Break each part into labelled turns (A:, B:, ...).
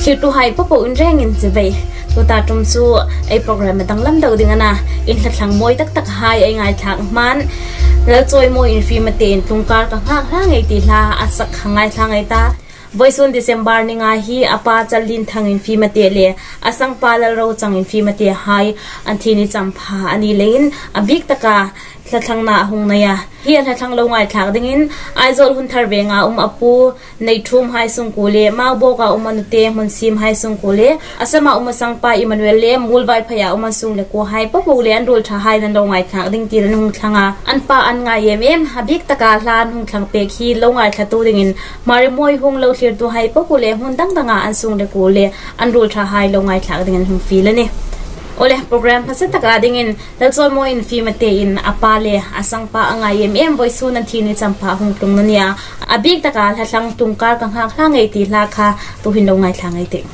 A: khi tu hai bố in rèn in gì vậy tôi ta trong su ai program mà tăng lắm đầu tiếng anh in thật thằng môi tắc tắc hai ai ngày thằng manแล้วจอยมวยอินฟิมาเตนตุงการกังหักห้างไอติลาอาศักหังไงทางไอตาวันศุกร์เดือนธันวาคมนี่ไงฮีอาปาจัลลินทางอินฟิมาเตเลอาสังปาลเราจังอินฟิมาเตไฮอันที่นี่จำพาอันนี้เลนอบิกตะกาละทางนาหงนายเฮียละทางลงไอทางดิ่งไอโซลหุนทาร์เวงาอปูในทุ่มไฮซุงกูเลมาโบกามนุเตมันซิมไฮซุงกูเลอาสมามาสังปาอิมันเวลเลมูลไวพยามันซุงเลกูไฮปะปูเลอันรูลทาไฮนันลงไอทางดิ่งตีนันหงทางอันปาอันไงเอ็มอบิกตะกาลานหงทางเปกฮีลงไอทะตูดิ่งมาริมวยหงเราเทียตัวไฮปะปูเลหุนตั้งต่างอันซุงเลกูเลอันรูลทาไฮลงไอทางดิ่งหงฟีลนี่โอเลโปรแกรมภาษาตะการดิ่งแล้วจอยมวยอินฟิมาเตอินอาปาเลอาสังปาอังไงเอ็มไว้สู้นันทีนี้จำพาหงตรงนั้นเนี่ยอบิกตะการทังตุงการกังหักล่างไอตีราคาตัวหินลงไงทางไอติ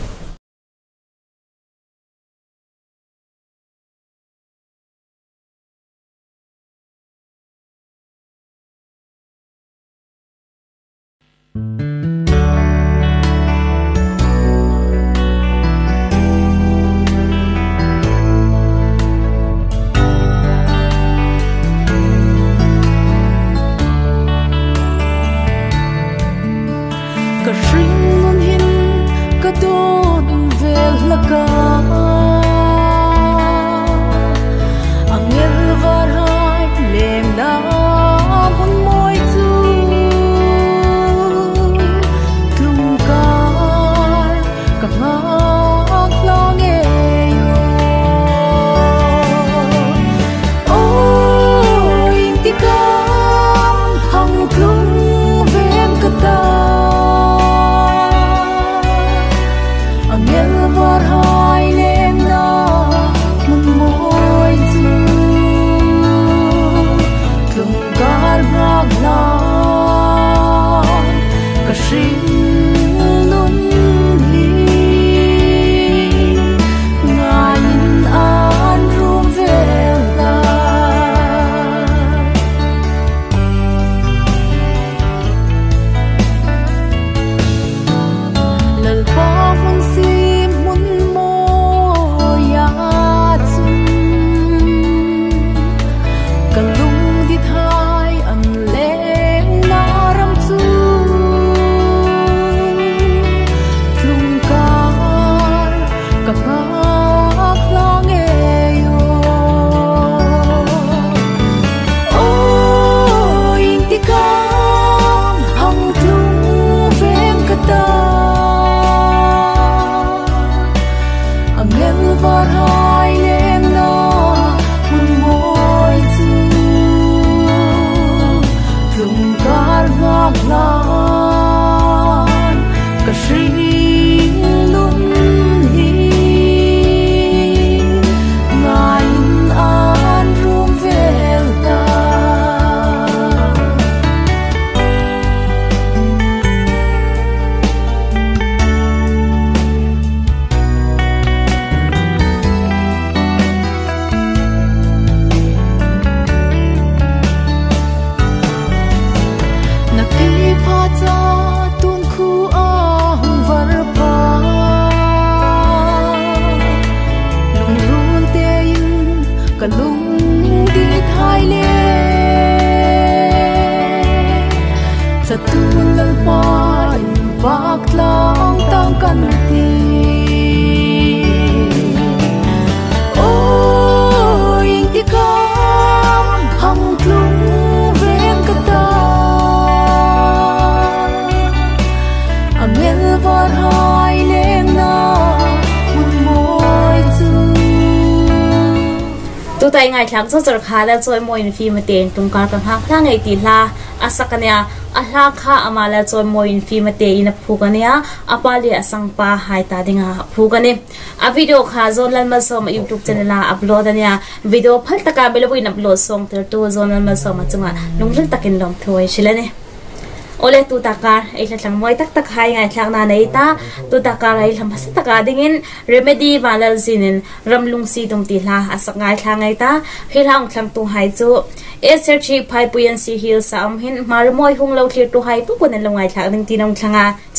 A: ตัวแต่ไงทางจะขาแล้วจอยมวยอินฟิมาเตนตรงการกังหักล่างไอตีลาอาศักเนี่ยอาลาค่าอามาแล้วจอยมวยอินฟิมาเตอินพูกันเนี่ยอาปาเลียสังปาหายตาดิงาพูกันเนี่ยวิดีโอข่าวโซนลันมาส่งมาYouTube ช่องอัพโหลดเนี่ยวิดีโอพัฒนาเบลวินอัพโหลดส่งตัวโซนลันมาส่งมาจังหวะลงเรื่องตะกินลมถอยใช่เลยเนี่ยโอเลตุตากาไอ้หลังมวยตักหายไงหลังนาในตาตุตากาไอ้หลังภาษาตากาดิ่งเรเมดี้วาลซินินรำลุงซีตรงตีลาอาศักไงหลังไงตาให้หลังหลังตัวหายจูเอสเซอร์ชีพายปุยันซีฮิลสามหินมารมวยหงเราเทียตัวหายปุ๊บคนนั้นลงไงหลังดิ่งตีน้องหลังจะ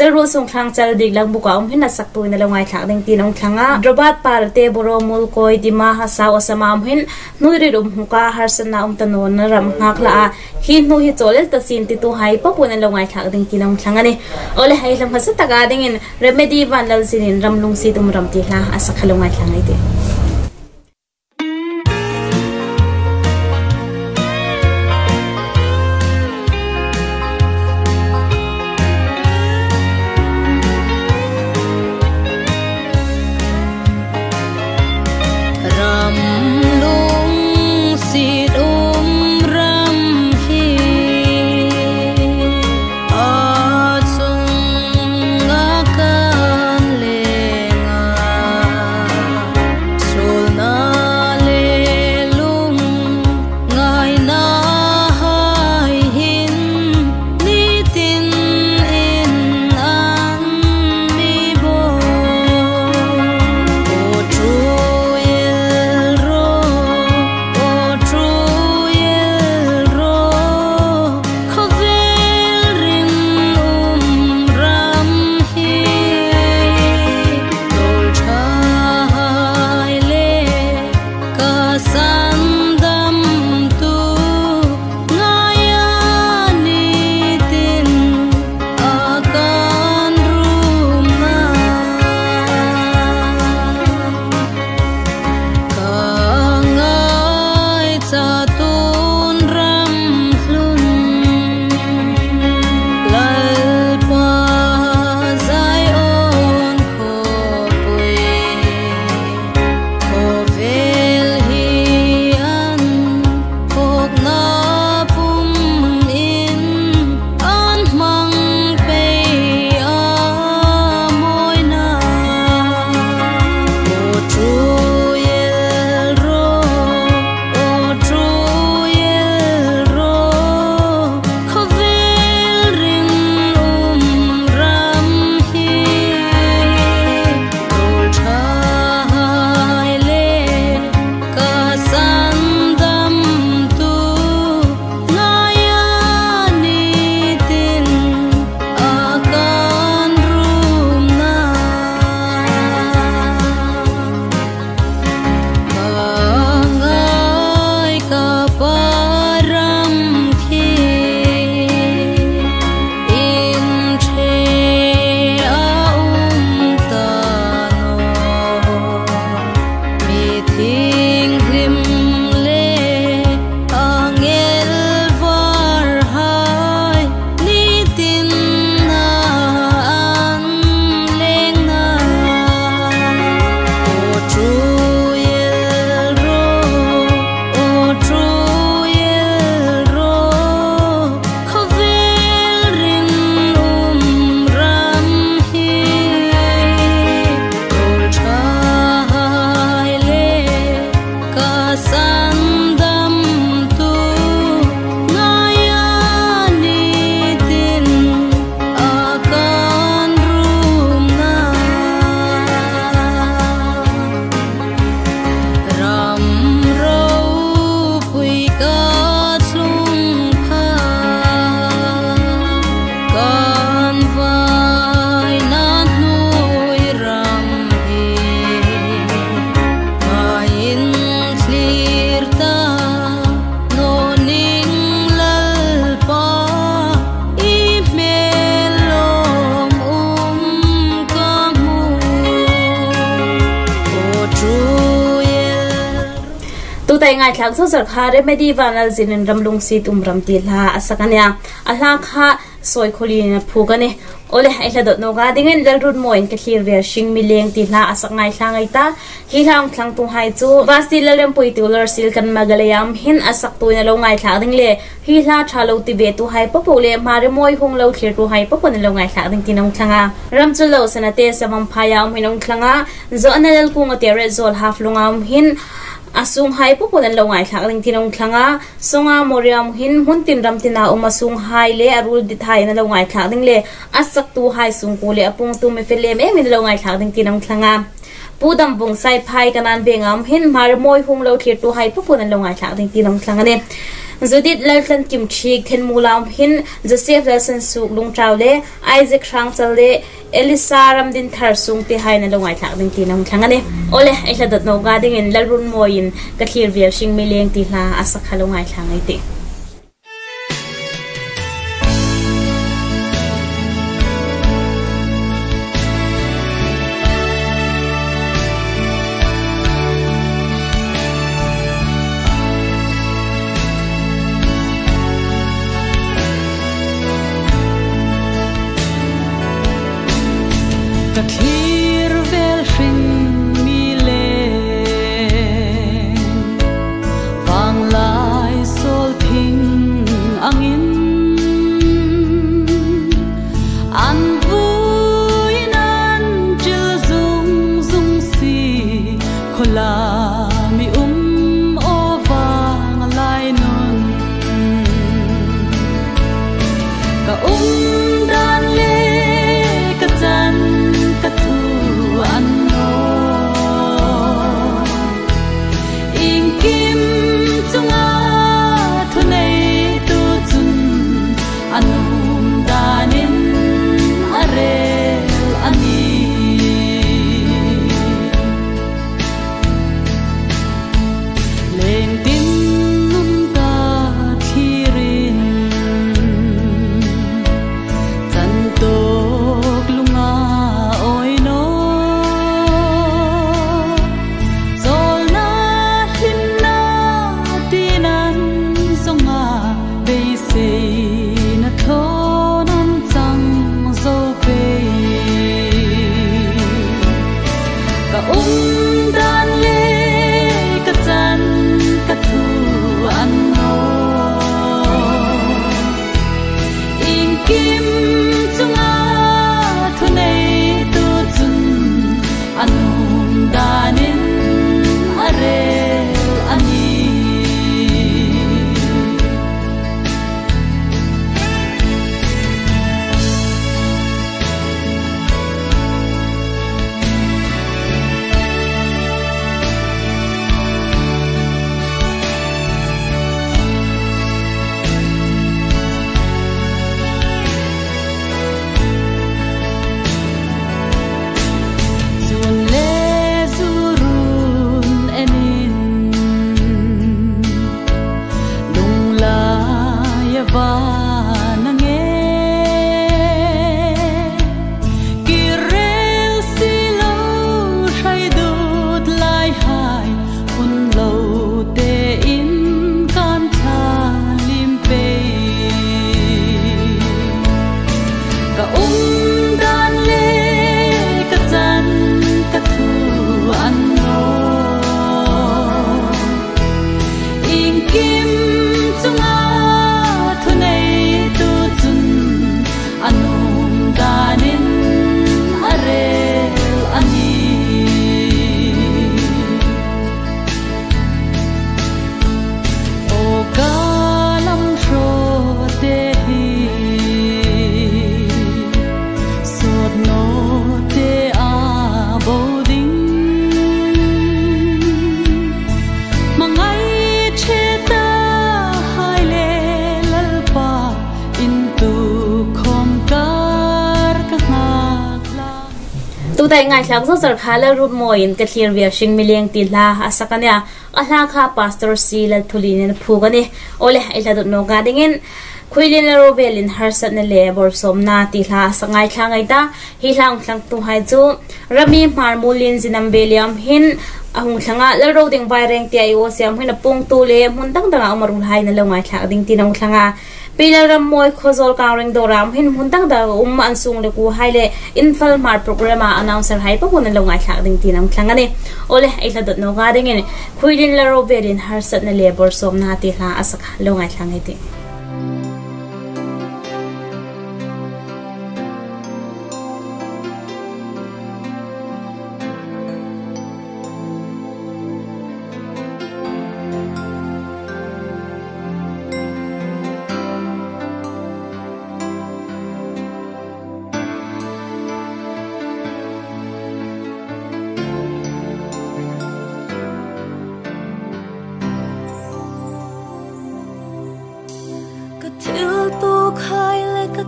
A: ru sung thang chal dik lang buka hin asak tu na longai thak ding ti nong thanga drobat parte boromul koi dima ha sa osama hin nuiri rum huka harsana tanon ram ngak la hi nu hi cholel ta sin ti tu hai pa pun longai thak ding ti nong thanga ni ole hai lam hasa taka ding in remedy van lal sinin ram lung si tum ram ti la asak longai thangai ti
B: tay ngai thak so sar kha remedy vanal zinin ramlung si tum ram ti la asakania ala kha soi kholi na phugane ole aila dot no ga dingen lalrut moin ka thlir ver shing mileng ti la asak ngai thlangai ta hi hlang thlang tung hai chu vasti lalem pui tular sil kan magalayam hin asak tu na lo ngai thla ding le hi la thalo ti be tu hai popole mare moi hung lo thlir tu hai popon lo ngai thla ding tinong thlanga ramchulo sanate samam phayam hinong thlanga zo anal kunga tere zol half lungam hin asung hai popon lo ngai thla ding tinong thlanga songa moriam hin hun tin ram tina umasung hai le arul di thai na lo ngai thla ding le asak tu hai sung ko le apung tu me fele me min lo ngai thla ding tinong thlanga pudam bung sai phai kanan bengam hin mar moi hung lo thlir tu hai popon lo ngai thla ding tinong thlanga ne Judith Laltan Kim Chik Then Mulam Hin Joseph Nelson Suk Lung Traule Isaac Rangchale Elisa Ramdin Thar Sung Ti Hai na longai thak ding ti nang thangani ole ai hladot no ga ding in lalrun moin ka thlir ver sing mileng ti hla asak halongai thangai ti
A: Tutaj ngai thlang zo zar khala rut moin ka thlir ver sing mileng ti la asakania ala kha pastor silal thulin phugani ole ila do no gadingin khuilin la rovelin harsat na lebor somna ti la sangai thlangai ta hi hlang thlang tu hai chu rami marmulin zinam beliam hin ahung thlanga la ro ding vai reng ti ai o siam hina pung tu le mun dang dang amarul hai na longai thla ding ti nang thlanga Pilaram moi khozol kawring doram hin huntang da ansung le ku haile infal mar programa announcer hai pa kun longai thak ding tinam thlangani ole aila dot no ga ding ni khuilin la roberin harsat na labor som na ti hla asak longai thlangai ti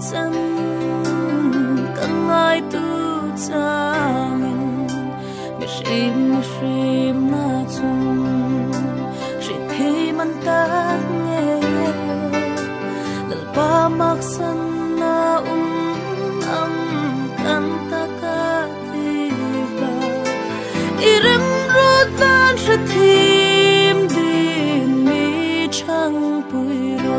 B: chân cả ngày tu changin mi rim na chung ri thi man ta nghe lal pa mak san na am kan ta ka ti ba irem ro tan sa thim din mi chang pui ro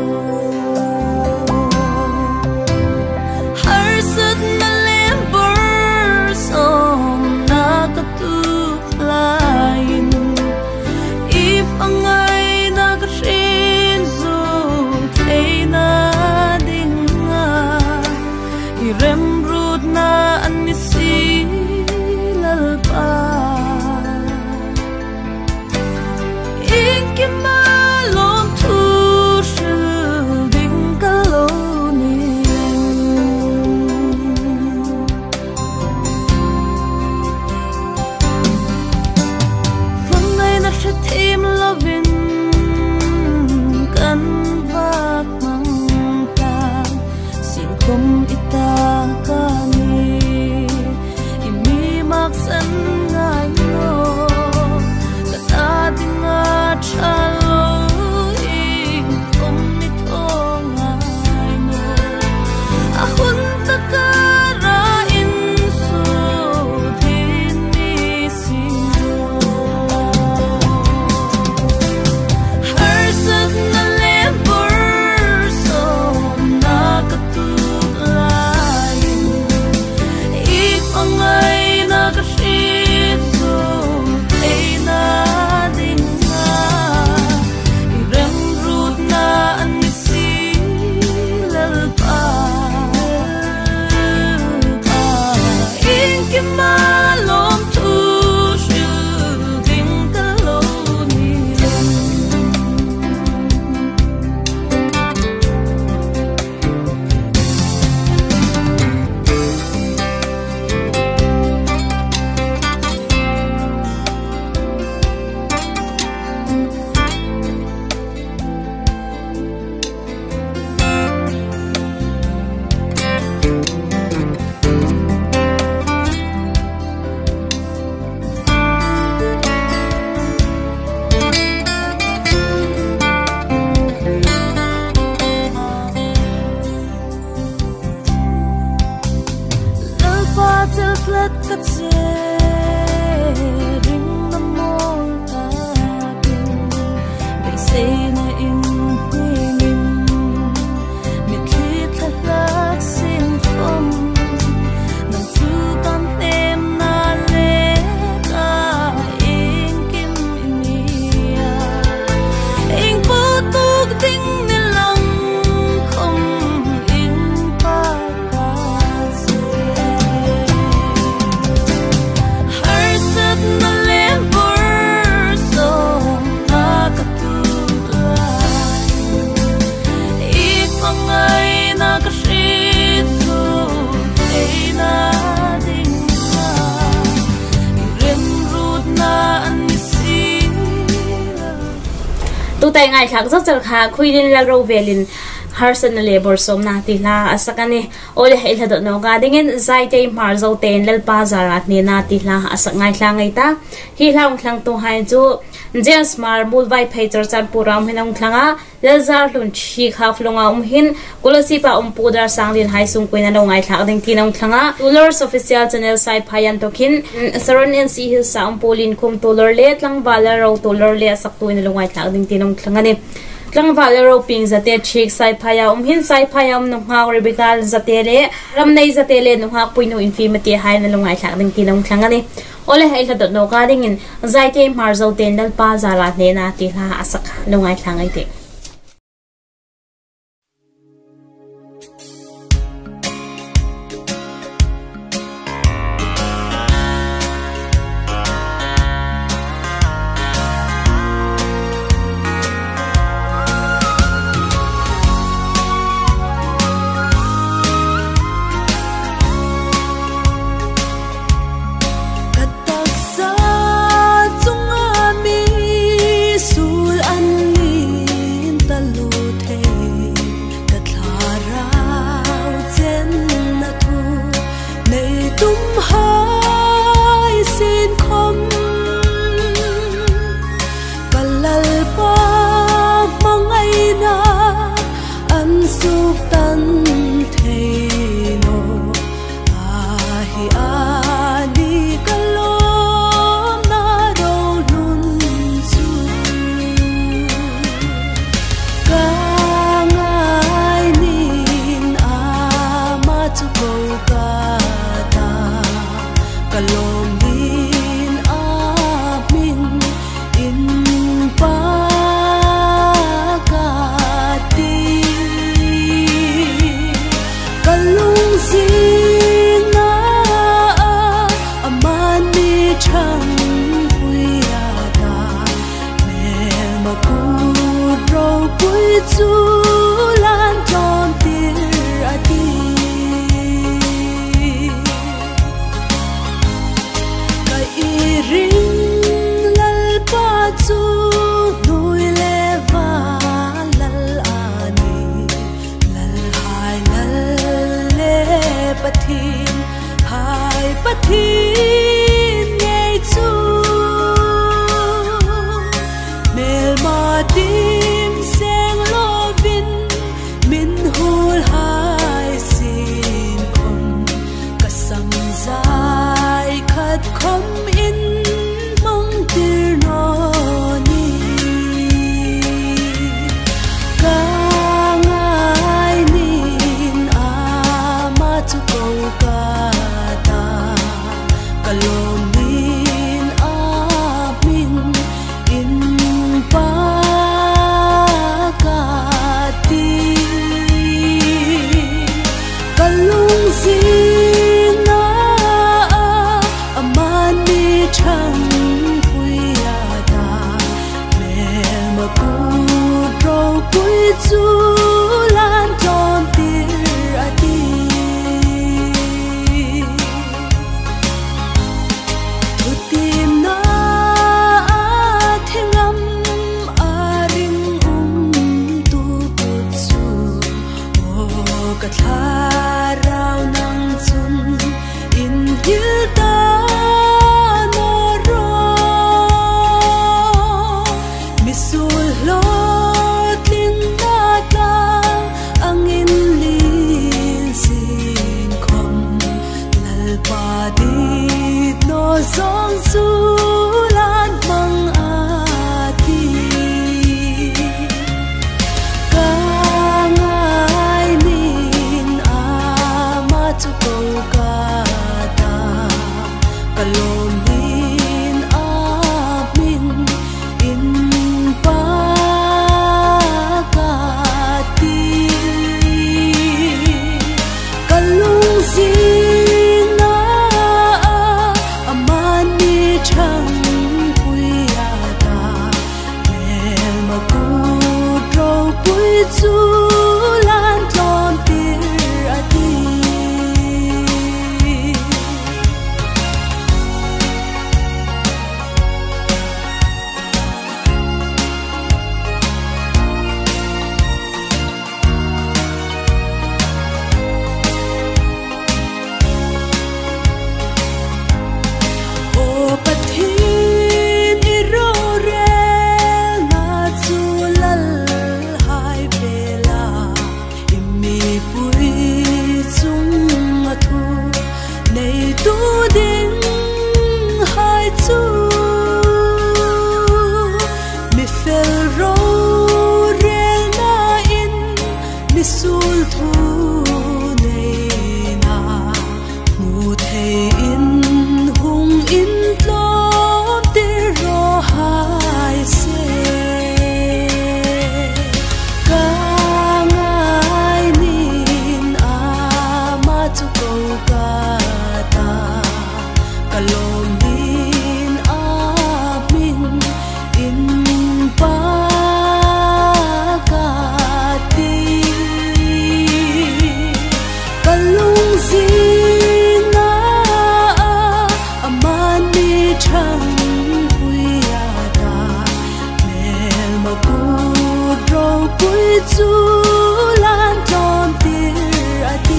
A: tay ngai thak zak chal kha khuirin la ro velin harsan labor som na ti la asakani ole hel hado no ga dingen zai te mar zo ten lal pa zarat ni na ti la asak ngai thlang ngai ta hi hlang thlang to hai chu James Mar Mulvai Pater Chan Puram Hinang Klanga Lazar Lun Chi Khaf Longa Hin Kulasipa Pudar Sanglin Hai Sung Queen and Ngai Thak Ding Tinong Klanga Tulors official channel side Payan Tokin Saron NC His Sam Polin Kum Tulor Let Lang Valero Tulor Le Saktu in the Ngai Thak Ding Tinong Klanga Klang Valero Ping Zate Chik Sai Paya Hin Sai Payam Nungha Rebekal Zatele Ramnei Zatele Nungha Puino Infimity Hai and Longai Thak Ding Tinong Klanga Ole hel hado no ga dingin zaite marzo ten dal pa zala ne na ti la asak lungai thlangai te
B: Sul an li chu lan tròn tir ati kai ring lal pa chu nui le va lal ani lal hai lal le pathin hai pathin ngei chu mel ma tim seng lovin min hul hai sin khom kasam zai khat khom in mong tir no ni ka ngai nin ama chu ko ka ta kalom nin a min in pa ka ti kalung si na amani chang pui ya da mel ma ku ro pui chu lan tròn tir ati thu tim na thengam a ring tu pu chu o ka thla rau nang chun in hil ta no ro misul lo tling na ta angin lin sin khom lal pa di no zong su lan mang ati ka ngai nin ama chu ko ka ta kalom nin a min in pa ka ti kalung si na amani chang pui ya da mel ma ku ro pui chu lan tròn tir ati o pathin i ro re na chu lal hai bela imi pui chung a thu nei tu ding hai chu mi fel ro re na in mi sul thu nei na mu thei in hung in tlom tir ro hai se ka ngai nin ama chu ko ka ta kalom nin a min in pa ka ti kalung si na amani chang pui ya da mel ma ku ro pui chu lan tròn tir ati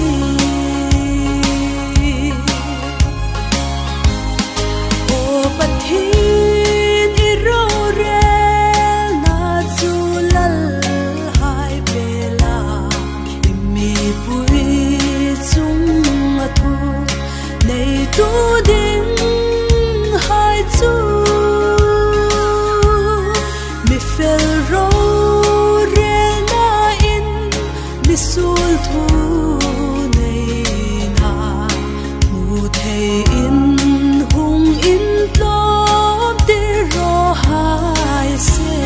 B: o pathin i ro re na chu lal hai bela imi pui chung a thu nei tu ding hai chu mi fel ro re na in mi sul thu nei na mu thei in hung in tlom tir ro hai se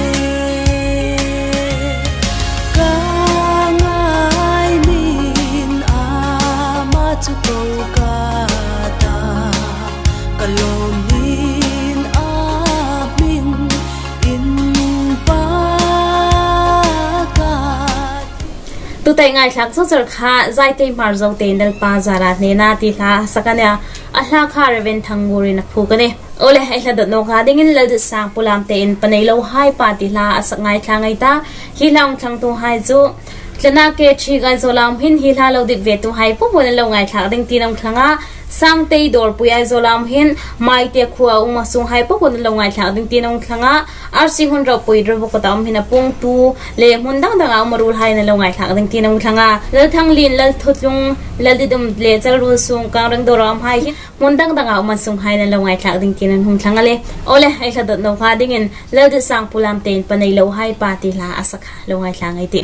B: ka ngai nin ama chu ko ka ta kalom nin a min in pa ka tu tai ngai thak so sar kha zai te mar zo te dal pa zara ne na ti la sakania a hla kha reven thanguri na phu kane ole ai hla dot no kha dingin lal de sang pulam te in panei lo hai pa ti la asak ngai thangai ta hi laung thang tu hai chu tlana ke chi gai zolam hin hi la lo dik ve tu hai pu bon lo ngai thak ding ti nong thanga sang te dor puyai zolam hin mai te khuwa uma sung hai pu bon lo ngai thak ding ti nong thanga arsi hun ro pui ro ko tam hin a pung tu le mun dang dang a marul hai na lo ngai thak ding ti nong thanga lal thang lin lal thutlung lal didum le chal ru sung kang rang doram hai mun dang dang a uma sung hai na lo ngai thak ding ti nong thanga le ole ai hla dot no kha ding in lal de sang pulam ten panei lo hai pa ti la asakha lo ngai thang ai ti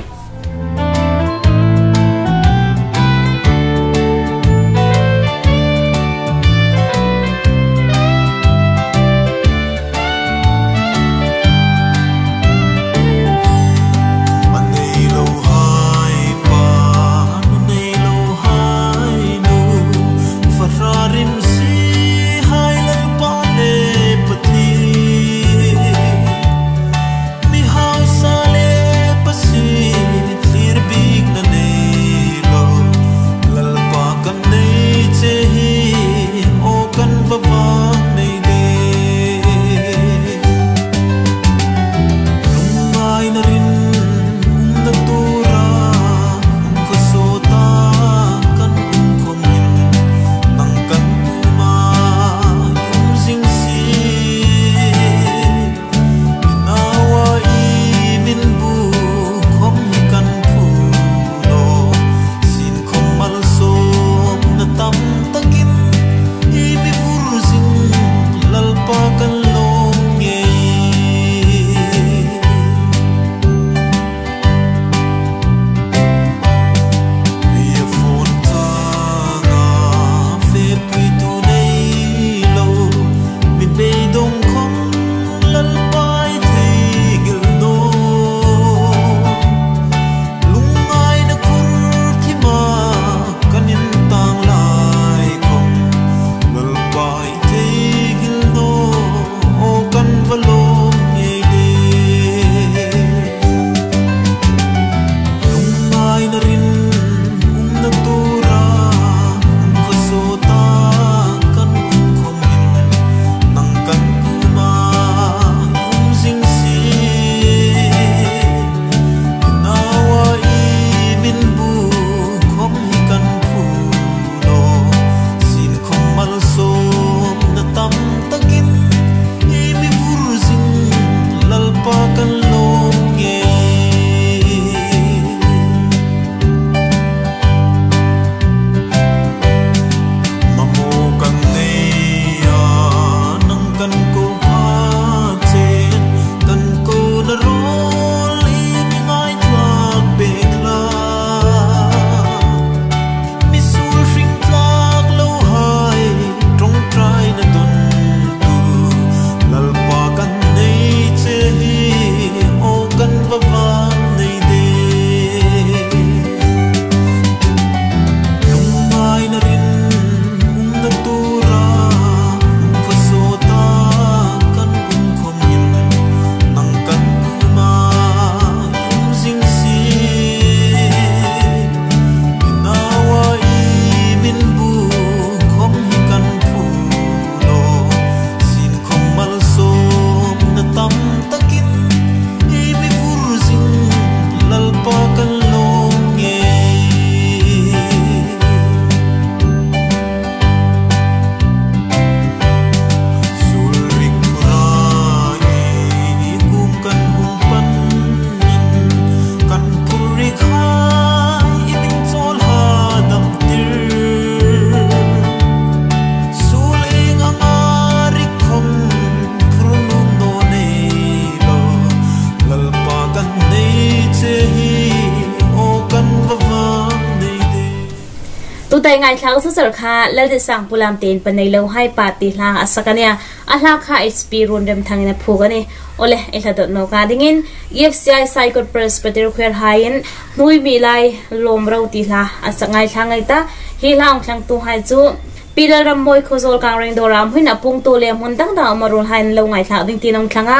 B: tu tai ngai thlang su sar kha lal de sang pulam ten panei lo hai pa ti hlang asakania a hla kha hp run rem thangina phugani ole ela dot no ka dingin efci cycle presbyter khwer hain hnui mi lai lom ro ti hla asangai thlangai ta hi hlang thlang tu hai chu pilal ram moi khozol kang reng doram huina pung tu le mun dang da marul hain lo ngai thla ding ti nong thlanga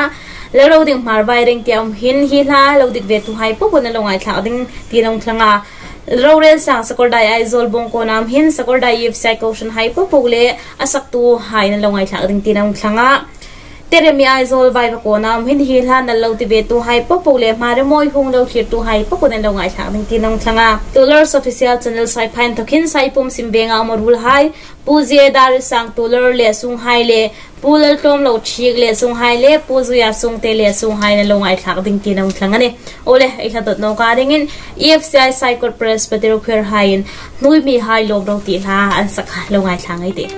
A: le ro ding mar vai ring tiam hin hi la lo dik ve tu hai po ko na lo ngai thla ding ti long thlanga Laurel sang sakordai aizol bong ko nam hin sakordai if psychotion hai po pole asak tu hai na longai thak ding tinang thlanga teremi aizol vai ko nam hin hi la na lo ti ve tu hai po pole mare moi hung lo khir tu hai po ko na longai thak ding tinang thlanga Tulars official channel sai phain thokin sai pum simbenga amorul hai puje dar sang tular le sung hai le pulal tom lo thik le sung hai le puzuya sung te le sung hai na longai thak ding tinang thlanga ne ole ai kha dot no ka ding in EFCI cycle press patero kher hain nui mi hai lom ro ti la an sakha longai thlangai te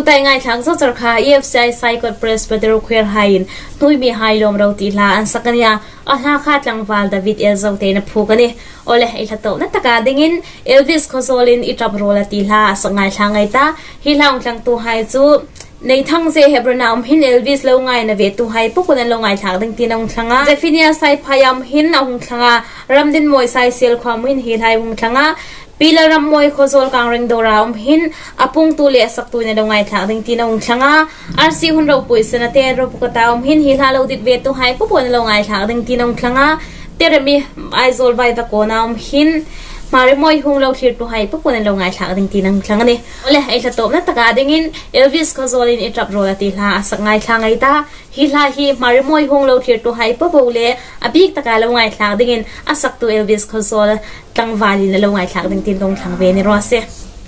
B: tay ngay thang zo char kha EFCI Cycle Presbyterian Queer Hain nui mi hai lom ro ti la an sakania a hla kha tlangwal David Elzo te na phukani ole ei thato na taka dingin Elvis Khozolin itap rola ti la sangai thangai ta hi lang tlang tu hai chu nei thang se hebronam hin Elvis lo ngai na ve tu hai pukun lo ngai thak ding ti nong thlanga Zephania sai phayam hin ahung thlanga ramdin moi sai sel khwam hin hi hai hung thlanga Pilaram moi Khozol kangreng dora hin apung tu le sak tu ne lo ngai thak ding ti nong thlanga RC hun ro puisana te ro pukata hin hi la lo dit ve tu hai pukun lo ngai thak ding ti nong thlanga teremi aizol vai ta ko nam hin mari moi hung lo thir tu hai pukun lo ngai thak ding ti nong thlanga ni ole ai tha top na taka dingin Elvis Khozolin itrap ro ti la sak ngai thlangai ta hi la hi mari moi hung lo thir tu hai pukule abik taka lo ngai thak dingin asak tu Elvis Khozol tang vali na lo ngai thak ding tin dong thang ve ni ro se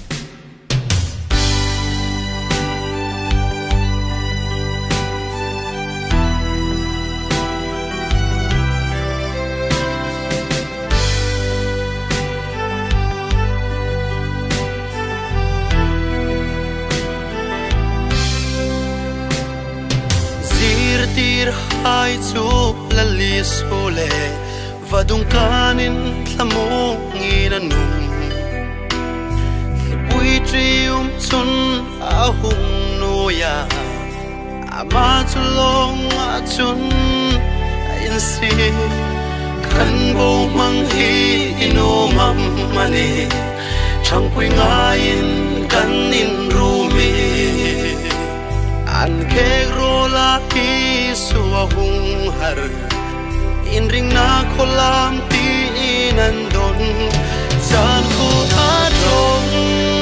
C: hai chu lali sole vadung kanin thamu nginanum pui trium chun ahung noya ama chulong achun insi kan bo mang hi ino mam mani changpui ngain kan in rumi an ke rola hi suwa hung har in ring na kolam ti inandon san ko adong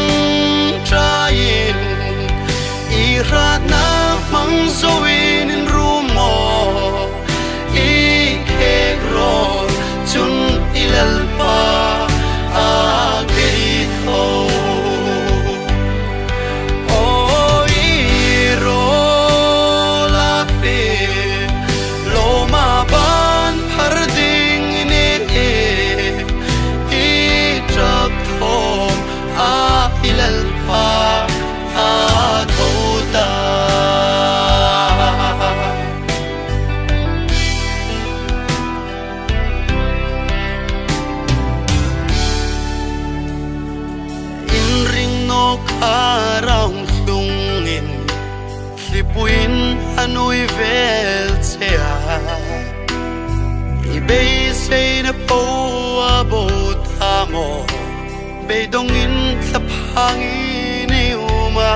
C: train irat na mang zoin in rumo I ke ro chun ilal pa a ke ho anui vel chea I be say na po abot amo be dong in thaphangi ni uma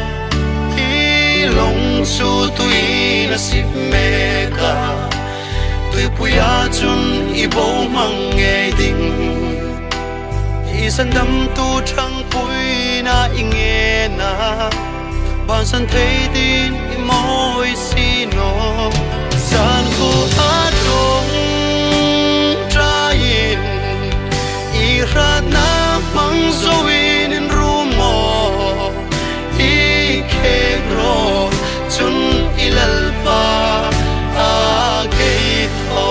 C: I long chu tui na sip meka tui puya chun I bo mang nge ding I san dam tu thang pui na inge na ban san thấy tin môi xino san ko adong train irat na mang zoin in rumo I ke ro chun ilal pa a ke tho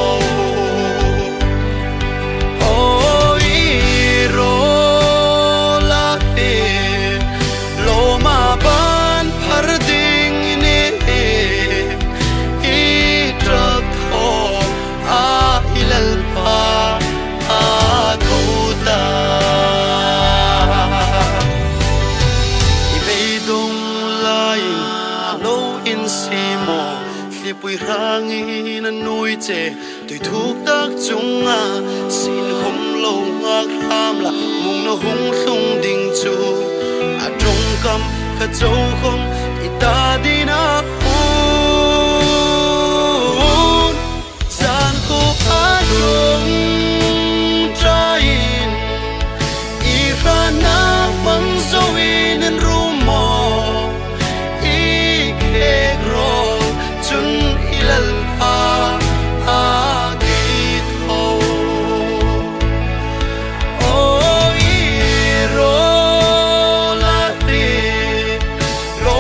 C: pui rangin an nuôi che tui thuk tak chunga sin khom lo ngak ham la mung no hung thung ding chu a trong kam kha chau khom ita dina hun san ko adong train I rana mang zoin an rumo I ke ro chun ilal pa a ke tho o I ro la te lo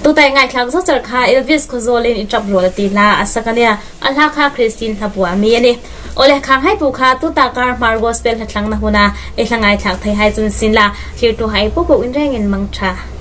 B: tu tai ngai thlang so char kha Elvis Khozolin in trap rol ti la asakania alha kha Christine Thabua mi ani ole khang hai pu kha tu ta kar mar gospel thlang na huna e hlangai thak thai hai chun sin la thir tu hai pu pu in reng in mangtha